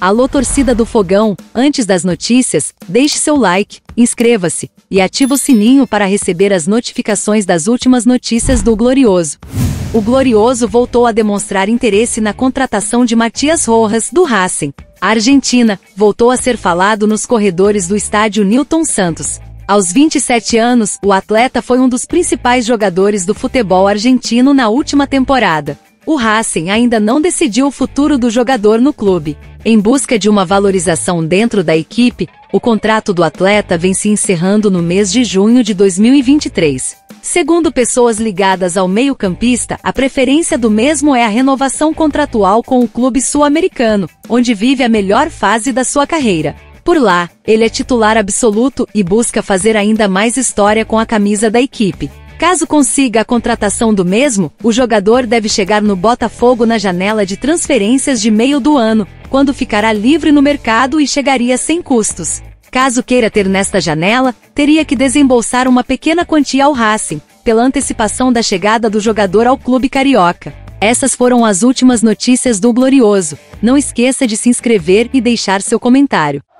Alô torcida do Fogão, antes das notícias, deixe seu like, inscreva-se e ative o sininho para receber as notificações das últimas notícias do Glorioso. O Glorioso voltou a demonstrar interesse na contratação de Matias Rojas, do Racing. A Argentina voltou a ser falado nos corredores do estádio Newton Santos. Aos 27 anos, o atleta foi um dos principais jogadores do futebol argentino na última temporada. O Racing ainda não decidiu o futuro do jogador no clube. Em busca de uma valorização dentro da equipe, o contrato do atleta vem se encerrando no mês de junho de 2023. Segundo pessoas ligadas ao meio-campista, a preferência do mesmo é a renovação contratual com o clube sul-americano, onde vive a melhor fase da sua carreira. Por lá, ele é titular absoluto e busca fazer ainda mais história com a camisa da equipe. Caso consiga a contratação do mesmo, o jogador deve chegar no Botafogo na janela de transferências de meio do ano, quando ficará livre no mercado e chegaria sem custos. Caso queira ter nesta janela, teria que desembolsar uma pequena quantia ao Racing, pela antecipação da chegada do jogador ao clube carioca. Essas foram as últimas notícias do Glorioso. Não esqueça de se inscrever e deixar seu comentário.